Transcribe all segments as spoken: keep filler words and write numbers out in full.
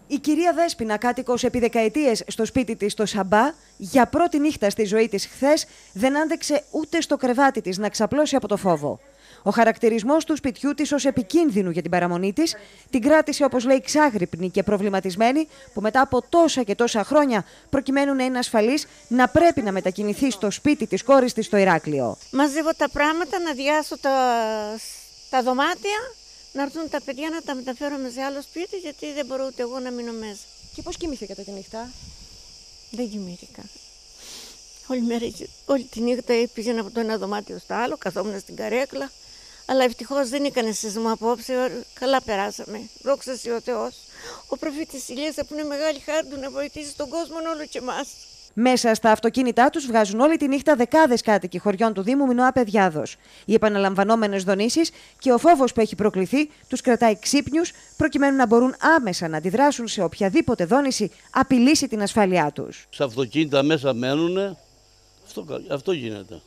Η κυρία Δέσποινα, κάτοικος επί δεκαετίες στο σπίτι της στο Σαμπά, για πρώτη νύχτα στη ζωή της χθες δεν άντεξε ούτε στο κρεβάτι της να ξαπλώσει από το φόβο. Ο χαρακτηρισμός του σπιτιού της ως επικίνδυνου για την παραμονή της την κράτησε, όπως λέει, ξάγρυπνη και προβληματισμένη, που μετά από τόσα και τόσα χρόνια, προκειμένου να είναι ασφαλής, να πρέπει να μετακινηθεί στο σπίτι της κόρης της στο Ηράκλειο. Μαζεύω τα πράγματα, να διάσω τα, τα δωμάτια, να έρθουν τα παιδιά να τα μεταφέρουμε σε άλλο σπίτι, γιατί δεν μπορώ ούτε εγώ να μείνω μέσα. Και πώς κοιμηθήκατε τη νύχτα? Δεν κοιμήθηκα. Όλη, μέρα, όλη τη νύχτα πήγαινα από το ένα δωμάτιο στο άλλο, καθόμουν στην καρέκλα. Αλλά ευτυχώς δεν έκανε σεισμό απόψε, καλά περάσαμε. Δόξα σοι ο Θεός. Ο προφήτης Ηλίας που είναι μεγάλη χάρη του να βοηθήσει τον κόσμο όλο και εμάς. Μέσα στα αυτοκίνητά τους βγάζουν όλη τη νύχτα δεκάδες κάτοικοι χωριών του Δήμου Μινωά Παιδιάδος. Οι επαναλαμβανόμενες δονήσεις και ο φόβος που έχει προκληθεί τους κρατάει ξύπνιους, προκειμένου να μπορούν άμεσα να αντιδράσουν σε οποιαδήποτε δόνηση απειλήσει την ασφάλειά τους. Σε αυτοκίνητα μέσα μένουνε, αυτό, αυτό γίνεται.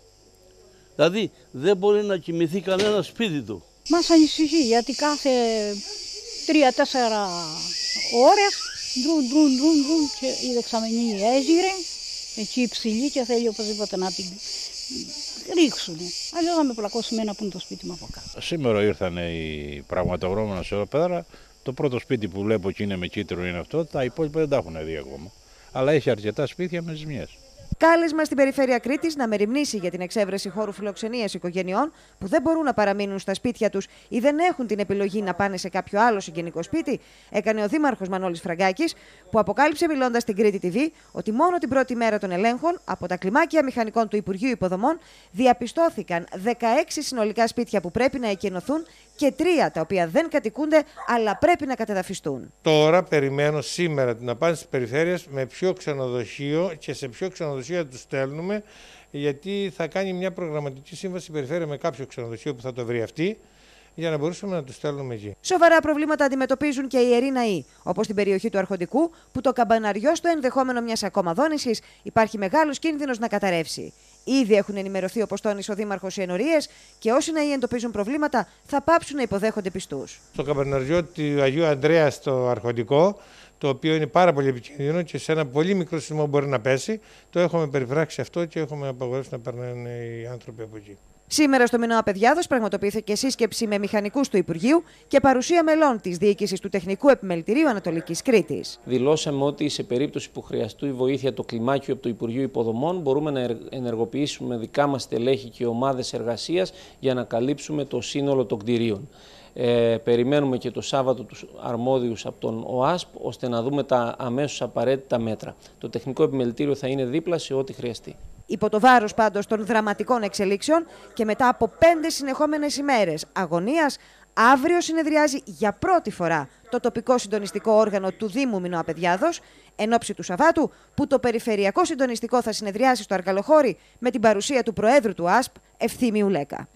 Δηλαδή δεν μπορεί να κοιμηθεί κανένα σπίτι του. Μας ανησυχεί γιατί κάθε τρία-τέσσερα ώρες ντρουν, ντρουν, ντρουν, ντρουν και η δεξαμενή έζηρε εκεί υψηλή και θέλει οπωσδήποτε να την ρίξουν. Αλλιώς θα με πλακώσουμε ένα που είναι το σπίτι μου από κάτω. Σήμερα ήρθαν οι πραγματογνώμονες εδώ πέρα. Το πρώτο σπίτι που βλέπω και είναι με κίτρινο είναι αυτό, τα υπόλοιπα δεν τα έχουν δει ακόμα. Αλλά έχει αρκετά σπίτια με ζημιές. Κάλεσμα στην περιφέρεια Κρήτης να μεριμνήσει για την εξέβρεση χώρου φιλοξενίας οικογενειών που δεν μπορούν να παραμείνουν στα σπίτια τους ή δεν έχουν την επιλογή να πάνε σε κάποιο άλλο συγγενικό σπίτι, έκανε ο Δήμαρχος Μανώλης Φραγκάκης, που αποκάλυψε, μιλώντας στην Κρήτη τι βι, ότι μόνο την πρώτη μέρα των ελέγχων από τα κλιμάκια μηχανικών του Υπουργείου Υποδομών διαπιστώθηκαν δεκαέξι συνολικά σπίτια που πρέπει να εκενωθούν και τρία τα οποία δεν κατοικούνται αλλά πρέπει να κατεδαφιστούν. Τώρα περιμένω σήμερα την απάντηση της περιφέρειας με ποιο ξενοδοχείο και σε ποιο ξενοδοχείο τους στέλνουμε, γιατί θα κάνει μια προγραμματική σύμβαση η περιφέρεια με κάποιο ξενοδοχείο που θα το βρει αυτή, για να μπορούσαμε να τους στέλνουμε εκεί. Σοβαρά προβλήματα αντιμετωπίζουν και οι ιεροί ναοί, όπως στην περιοχή του Αρχοντικού, που το καμπαναριό στο ενδεχόμενο μιας ακόμα δόνησης υπάρχει μεγάλος κίνδυνος να καταρρεύσει. Ήδη έχουν ενημερωθεί, όπως τόνισε ο Δήμαρχος, οι ενορίες και όσοι ναοί εντοπίζουν προβλήματα θα πάψουν να υποδέχονται πιστούς. Στο καμπαναριό του Αγίου Ανδρέα στο Αρχοντικό, το οποίο είναι πάρα πολύ επικίνδυνο και σε ένα πολύ μικρό σεισμό μπορεί να πέσει, το έχουμε περιφράξει αυτό και έχουμε απαγορεύσει να περνάνε οι άνθρωποι από εκεί. Σήμερα στο Μινωά Παιδιάδος πραγματοποιήθηκε σύσκεψη με μηχανικούς του Υπουργείου και παρουσία μελών της διοίκησης του Τεχνικού Επιμελητηρίου Ανατολικής Κρήτης. Δηλώσαμε ότι σε περίπτωση που χρειαστεί βοήθεια το κλιμάκιο από το Υπουργείο Υποδομών, μπορούμε να ενεργοποιήσουμε δικά μας στελέχη και ομάδες εργασίας για να καλύψουμε το σύνολο των κτηρίων. Ε, περιμένουμε και το Σάββατο τους αρμόδιους από τον ΟΑΣΠ, ώστε να δούμε τα αμέσως απαραίτητα μέτρα. Το Τεχνικό Επιμελητήριο θα είναι δίπλα σε ό,τι χρειαστεί. Υπό το βάρος πάντως των δραματικών εξελίξεων και μετά από πέντε συνεχόμενες ημέρες αγωνίας, αύριο συνεδριάζει για πρώτη φορά το τοπικό συντονιστικό όργανο του Δήμου Μινωά Παιδιάδος, εν ώψη του Σαββάτου, που το περιφερειακό συντονιστικό θα συνεδριάσει στο Αργαλοχώρι με την παρουσία του Προέδρου του ΟΑΣΠ, Ευθύμιου Λέκα.